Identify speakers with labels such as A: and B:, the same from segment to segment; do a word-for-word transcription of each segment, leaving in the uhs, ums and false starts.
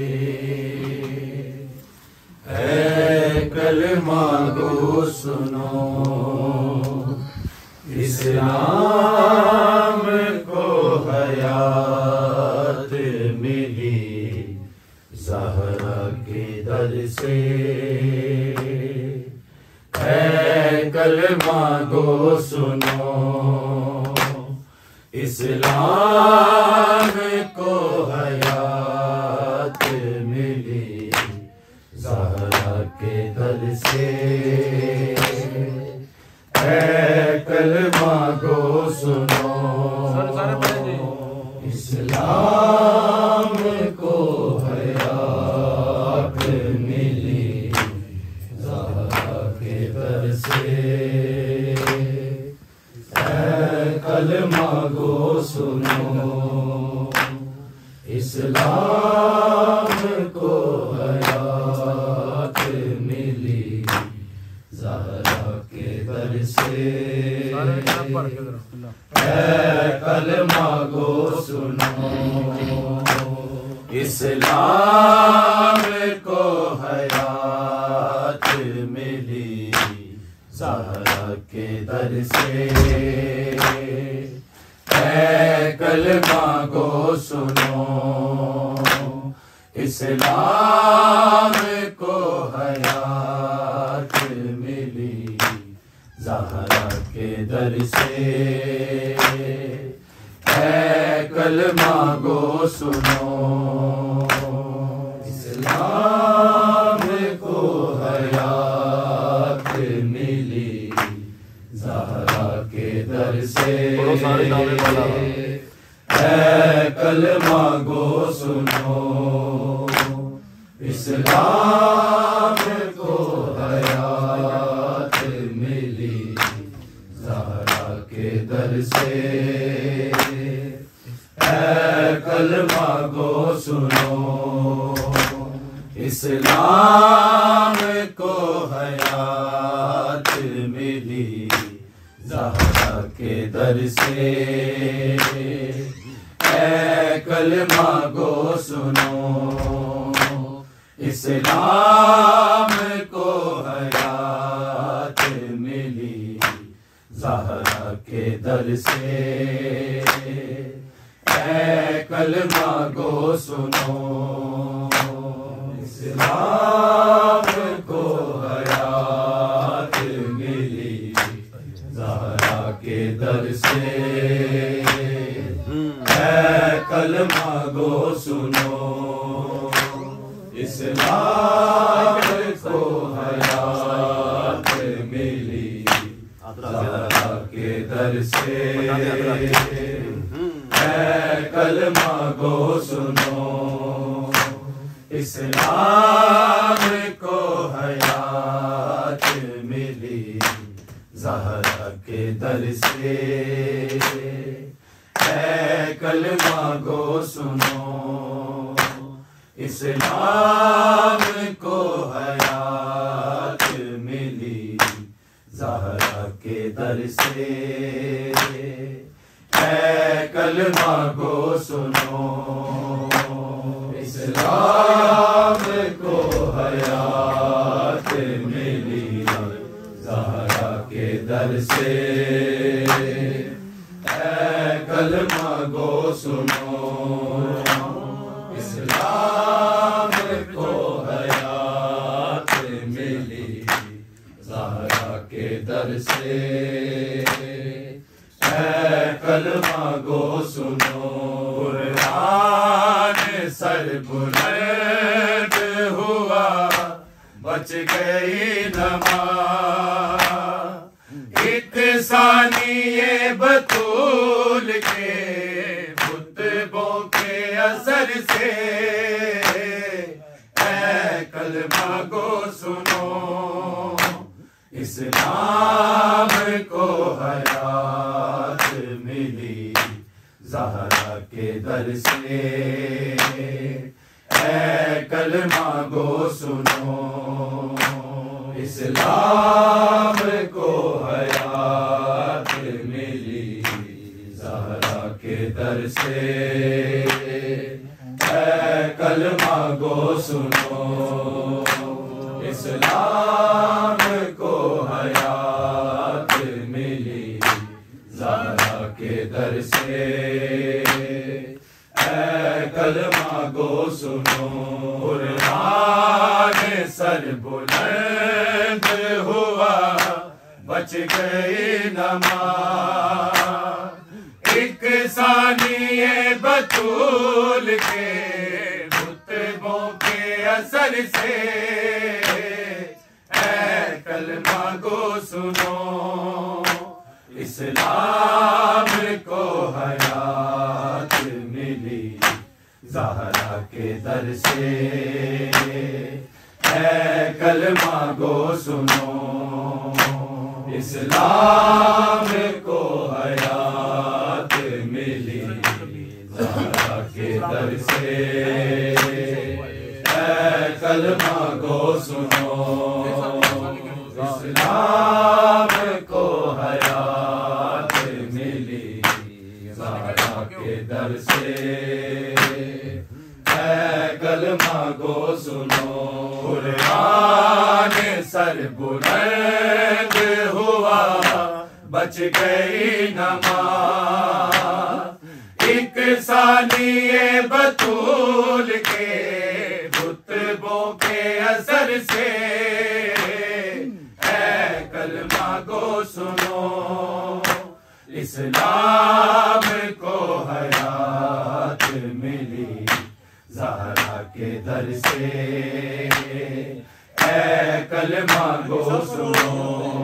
A: اے کلمہ گو سنو، اسلام کو حیات ملی زہرا کے در سے۔ اے کلمہ گو سنو، اسلام کو حیات ملی زہرا کے در سے۔ اے کلمہ گو سنو، اسلام کو حیات ملی زہرا کے در سے۔ اے کلمہ گو سنو، اسلام کو حیات ملی زہرا کے در سے۔ اے کلمہ گو سنو، اسلام کو حیات ملی زہرا کے در سے۔ اے کلمہ گو سنو، اسلام کو حیات ملی زہرا کے در سے۔ اے کلمہ گو سنو، اسلام کو حیات ملی زہرا کے در سے۔ اے کلمہ گو سنو، اسلام کو حیات ملی زہرا کے در سے۔ اے کلمہ گو سنو، اسلام کو حیات ملی زہرا کے در سے۔ اے کلمہ گو سنو، اسلام کو حیات ملی زہرا کے در سے۔ اے کلمہ گو سنو، اسلام کو حیات ملی زہرا کے در سے۔ اے کلمہ گو سنو، اسلام کو حیات ملی زہرا کے در سے۔ اے کلمہ گو سنو، اسلام کو حیات ملی زہرا کے در سے۔ اے کلمہ گو سنو، اسلام کو حیات ملی زہرا کے در سے۔ اے کلمہ گو سنو، اسلام کو حیات ملی زہرا کے در سے۔ اے کلمہ گو سنو، اسلام کو حیات ملی زہرا کے در سے۔ اے کلمہ گو سنو، قرآن سر بلند ہوا بچ گئی نماز، ایک ثانیے بطول کے خطبوں کے اثر سے۔ اے کلمہ گو سنو، اسلام کو حیات ملی زہرا کے در سے۔ اے کلمہ گو سنو، اسلام کو حیات ملی زہرا کے در سے۔ اے کلمہ گو سنو اسلام کو حیات ملی زہرا کے در سے اے کلمہ گو سنو قرآن سر بلند ہوا بچ گئی نماز ایک ثانیہ بطول کے خطبوں کے اثر سے اے کلمہ گو سنو اسلام کو حیات ملی زہرا کے در سے اے کلمہ گو سنو اسلام کو حیات ملی زہرا کے در سے اے کلمہ گو سنو اسلام کو حیات ملی زہرا کے در سے اے کلمہ گو سنو قرآن سر بلند ہوا بچ گئی نماز ایک ثانیہ بطول کے خطبوں کے اثر سے اے کلمہ گو سنو اسلام کو حیات ملی زہرا کے در سے اے کلمہ گو سنو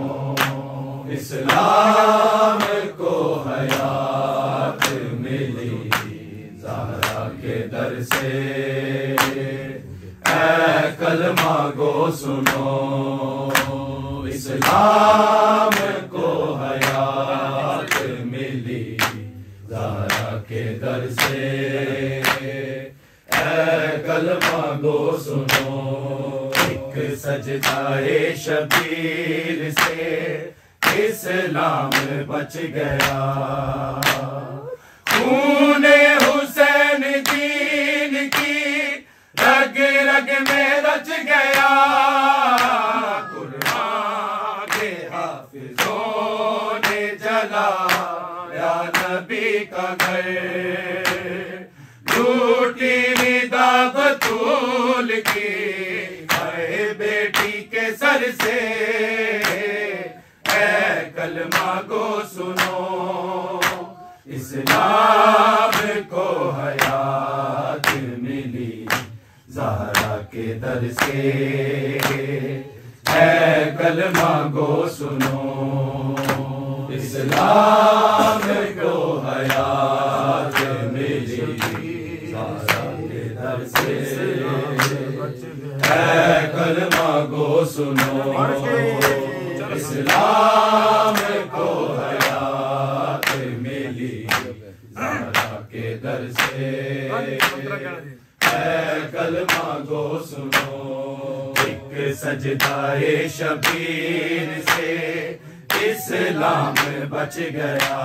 A: اسلام کو حیات ملی زہرا کے در سے اے کلمہ گو سنو اسلام کو حیات ملی زہرا کے در سے اے کلمہ گو سنو ایک سجدہ شبیر سے اسلام بچ گیا خون حسین دین کی رگ رگ میں رچ گیا قرآن کے حافظوں نے جلایا نبی کا گھر لوٹی ندا بطول کی اے بیٹی کے سر سے اے کلمہ گو سنو اسلام کو حیات ملی زہرا کے در سے اے کلمہ گو سنو اسلام کو حیات ملی زہرا کے در سے اے کلمہ گو سنو اسلام کو حیات ملی زہرا کے در سے اے کلمہ گو سنو ایک سجدہ شبیر سے اسلام بچ گیا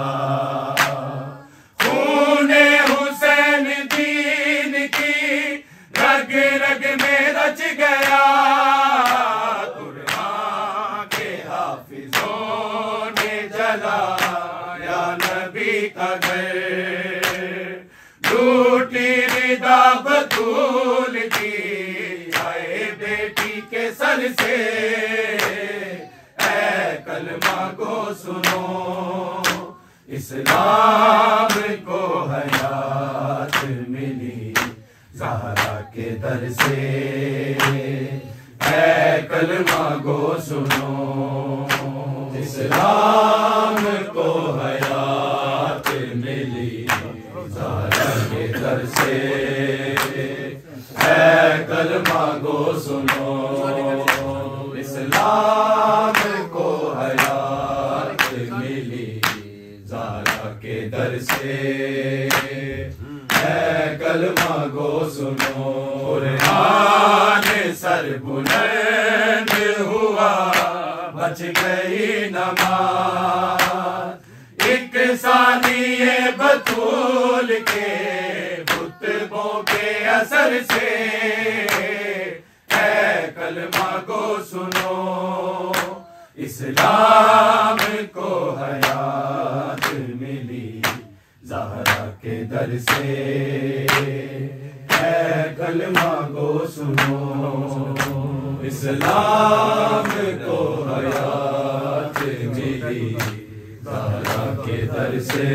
A: خون حسین دین کی رگ رگ میں رچ گیا قرآن کے حافظوں نے جلایا نبی کا گھر لوٹی ندا بطول کی آئے بیٹی کے سر سے اے کلمہ گو سنو اسلام کو حیات ملی زہرا کے در سے اے کلمہ گو سنو اسلام کو حیات ملی زہرا کے در سے اے کلمہ گو سنو اسلام کو حیات ملی زہرا کے در سے اے کلمہ گو سنو قرآن سر بلند ہوا بچ گئی نماز ایک ثانیہ بطول کے خطبوں کے اثر در سے اے کلمہ گو سنو اسلام کو حیات ملی زہرا کے در سے اے کلمہ گو سنو اسلام کو حیات ملی زہرا کے در سے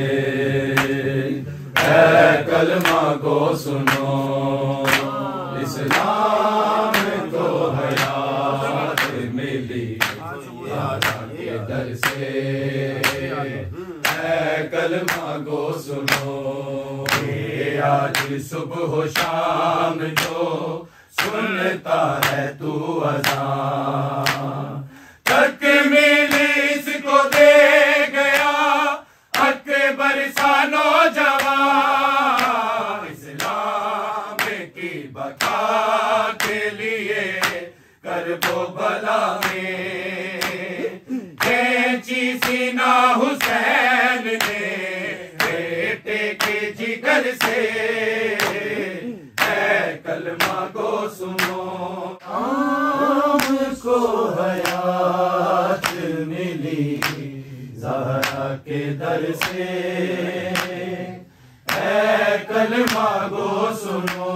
A: اے کلمہ گو سنو اسلام کو حیات ملی زہرا کے در سے اے کلمہ گو سنو آج صبح و شام جو سنتا ہے تو اذان تکمیل اس کو دے گیا اکبر سا نوجوان اسلام کی بقا کے لیے کرب و بلا میں کینچی سینہ حسین نے بیٹے کے جگر سے اے کلمہ گو سنو عام کو حیات ملی زہرا کے در سے اے کلمہ گو سنو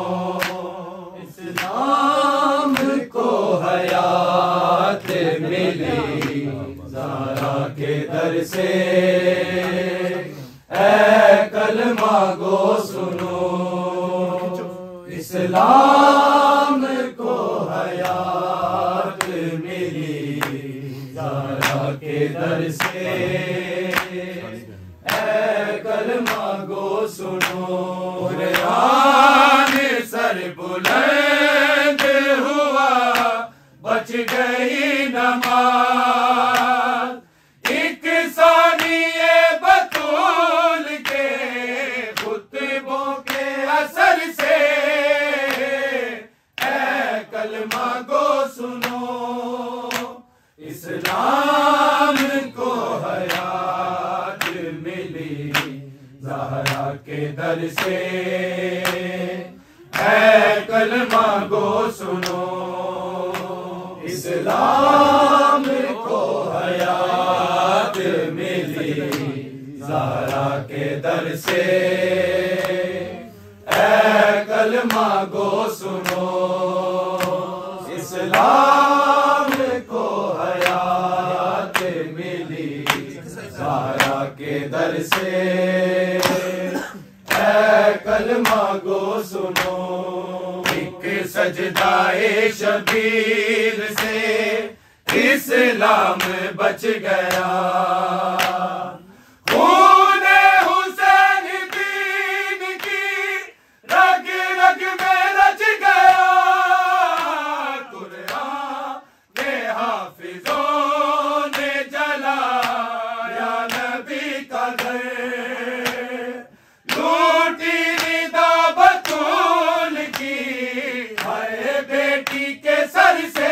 A: اسلام کو حیات ملی زہرا کے در سے اے کلمہ گو سنو اسلام کو حیات ملی زہرا کے در سے اے کلمہ گو سنو قرآن سر بلند ہوا بچ گئی نماز ایک ثانیہ بطول کے خطبوں کے اثر سے اے کلمہ گو سنو اسلام کو حیات ملی زہرا کے در سے اے کلمہ گو سنو اسلام کو حیات ملی زہرا کے در سے اے کلمہ گو سنو اسلام کو حیات ملی زہرا کے در سے اے کلمہ گو سنو ایک سجدائے شبیر سے اسلام بچ گیا خون حسین دین کی رگ رگ میں رچ گیا قرآن کے حافظوں نے جلایا نبی کا گھر لوٹی رضا بطول کی ہائے بیٹی کے سر سے